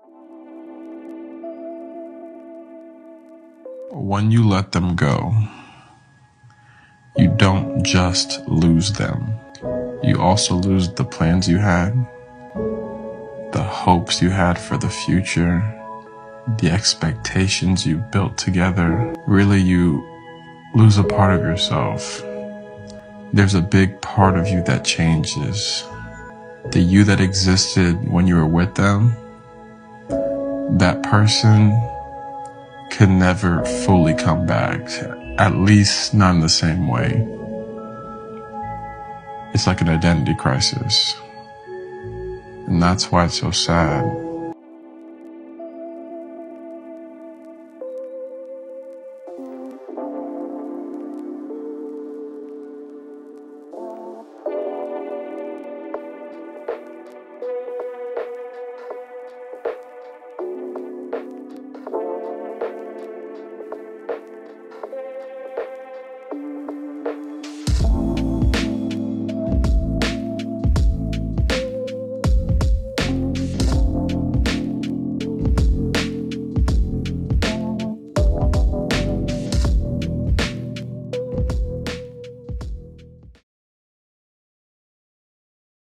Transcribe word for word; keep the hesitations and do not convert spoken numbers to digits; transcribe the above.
When you let them go, you don't just lose them. You also lose the plans you had, the hopes you had for the future, the expectations you built together. Really, you lose a part of yourself. There's a big part of you that changes. The you that existed when you were with them, that person can never fully come back, at least not in the same way. It's like an identity crisis. And that's why it's so sad.